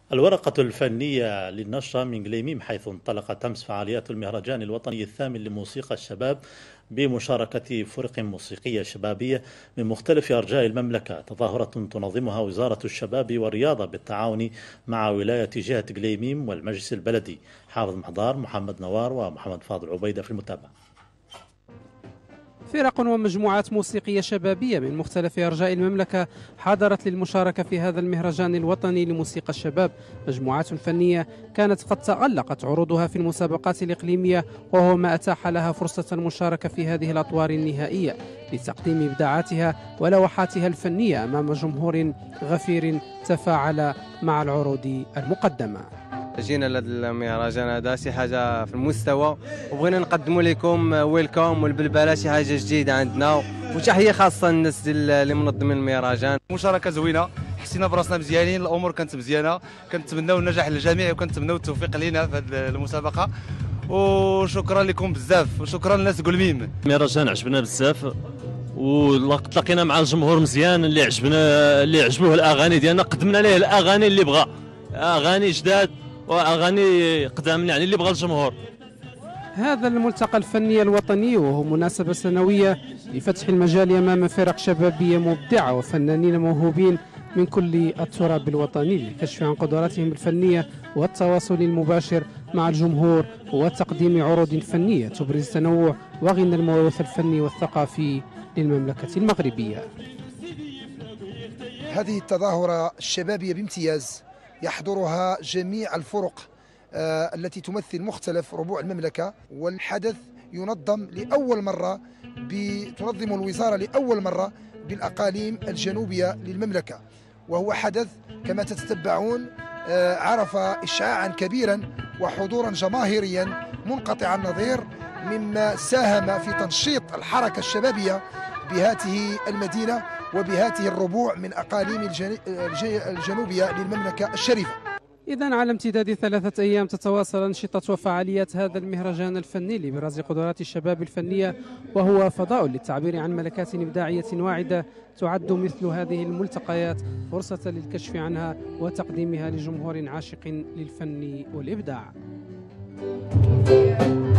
الورقة الفنية للنشرة من غليميم، حيث انطلقت أمس فعاليات المهرجان الوطني الثامن لموسيقى الشباب بمشاركة فرق موسيقية شبابية من مختلف أرجاء المملكة، تظاهرة تنظمها وزارة الشباب والرياضة بالتعاون مع ولاية جهة غليميم والمجلس البلدي. حافظ محضار، محمد نوار ومحمد فاضل عبيدة في المتابعة. فرق ومجموعات موسيقية شبابية من مختلف أرجاء المملكة حضرت للمشاركة في هذا المهرجان الوطني لموسيقى الشباب. مجموعات فنية كانت قد تألقت عروضها في المسابقات الإقليمية، وهو ما أتاح لها فرصة المشاركة في هذه الأطوار النهائية لتقديم إبداعاتها ولوحاتها الفنية أمام جمهور غفير تفاعل مع العروض المقدمة. جينا لهذا المهرجان هذا شي حاجه في المستوى، وبغينا نقدموا لكم ويلكم والبلبله شي حاجه جديده عندنا، وتحيه خاصه للناس اللي منظمين المهرجان. مشاركه زوينه، حسينا براسنا مزيانين، الامور كانت مزيانه، كنتمناو النجاح للجميع وكنتمناو التوفيق لينا في هذه المسابقه، وشكرا لكم بزاف وشكرا للناس غليميم. المهرجان عجبنا بزاف ولقينا مع الجمهور مزيان اللي عجبوه الاغاني ديالنا، قدمنا ليه الاغاني اللي بغى، اغاني جداد واغاني قدام يعني اللي بغى الجمهور. هذا الملتقى الفني الوطني وهو مناسبة سنوية لفتح المجال أمام فرق شبابية مبدعة وفنانين موهوبين من كل التراب الوطني للكشف عن قدراتهم الفنية والتواصل المباشر مع الجمهور وتقديم عروض فنية تبرز تنوع وغنى الموروث الفني والثقافي للمملكة المغربية. هذه التظاهرة الشبابية بامتياز يحضرها جميع الفرق التي تمثل مختلف ربوع المملكة، والحدث ينظم لأول مرة تنظم الوزارة لأول مرة بالأقاليم الجنوبية للمملكة، وهو حدث كما تتتبعون عرف إشعاعا كبيرا وحضورا جماهيريا منقطع النظير، مما ساهم في تنشيط الحركة الشبابية بهذه المدينة وبهذه الربوع من أقاليم الجنوبية للمملكة الشريفة. إذن على امتداد 3 أيام تتواصل أنشطة وفعاليات هذا المهرجان الفني لإبراز قدرات الشباب الفنية، وهو فضاء للتعبير عن ملكات إبداعية واعدة. تعد مثل هذه الملتقيات فرصة للكشف عنها وتقديمها لجمهور عاشق للفن والإبداع.